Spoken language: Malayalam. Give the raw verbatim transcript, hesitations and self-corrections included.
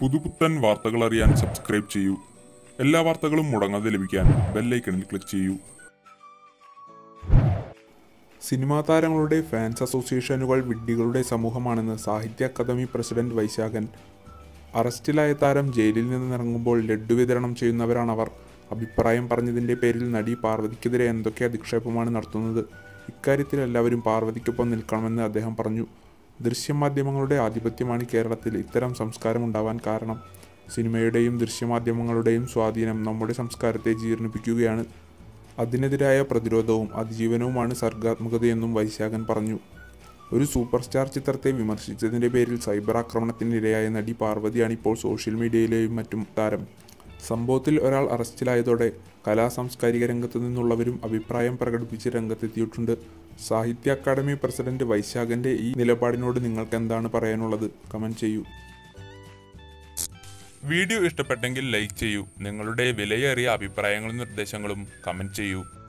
പുതുപുത്തൻ വാർത്തകൾ അറിയാൻ സബ്സ്ക്രൈബ് ചെയ്യൂ. എല്ലാ വാർത്തകളും മുടങ്ങാതെ ലഭിക്കാൻ ബെല്ലൈക്കണിൽ ക്ലിക്ക് ചെയ്യൂ. സിനിമാ താരങ്ങളുടെ ഫാൻസ് അസോസിയേഷനുകൾ വിഡ്ഢികളുടെ സമൂഹമാണെന്ന് സാഹിത്യ അക്കാദമി പ്രസിഡന്റ് വൈശാഖൻ. അറസ്റ്റിലായ താരം ജയിലിൽ നിന്നിറങ്ങുമ്പോൾ ലഡ്ഡു വിതരണം ചെയ്യുന്നവരാണവർ. അഭിപ്രായം പറഞ്ഞതിൻ്റെ പേരിൽ നടി പാർവതിക്കെതിരെ എന്തൊക്കെ അധിക്ഷേപമാണ് നടത്തുന്നത്. ഇക്കാര്യത്തിൽ എല്ലാവരും പാർവതിക്കൊപ്പം നിൽക്കണമെന്ന് അദ്ദേഹം പറഞ്ഞു. ദൃശ്യമാധ്യമങ്ങളുടെ ആധിപത്യമാണ് കേരളത്തിൽ ഇത്തരം സംസ്കാരമുണ്ടാവാൻ കാരണം. സിനിമയുടെയും ദൃശ്യമാധ്യമങ്ങളുടെയും സ്വാധീനം നമ്മുടെ സംസ്കാരത്തെ ജീർണിപ്പിക്കുകയാണ്. അതിനെതിരായ പ്രതിരോധവും അതിജീവനവുമാണ് സർഗാത്മകതയെന്നും വൈശാഖൻ പറഞ്ഞു. ഒരു സൂപ്പർ സ്റ്റാർ ചിത്രത്തെ വിമർശിച്ചതിൻ്റെ പേരിൽ സൈബർ ആക്രമണത്തിനിരയായ നടി പാർവതിയാണ് ഇപ്പോൾ സോഷ്യൽ മീഡിയയിലെയും മറ്റും താരം. സംഭവത്തിൽ ഒരാൾ അറസ്റ്റിലായതോടെ കലാ സാംസ്കാരിക രംഗത്തു നിന്നുള്ളവരും അഭിപ്രായം പ്രകടിപ്പിച്ച് രംഗത്തെത്തിയിട്ടുണ്ട്. സാഹിത്യ അക്കാദമി പ്രസിഡന്റ് വൈശാഖന്റെ ഈ നിലപാടിനോട് നിങ്ങൾക്ക് എന്താണ് പറയാനുള്ളത്? കമന്റ് ചെയ്യൂ. വീഡിയോ ഇഷ്ടപ്പെട്ടെങ്കിൽ ലൈക്ക് ചെയ്യൂ. നിങ്ങളുടെ വിലയേറിയ അഭിപ്രായങ്ങളും നിർദ്ദേശങ്ങളും കമന്റ് ചെയ്യൂ.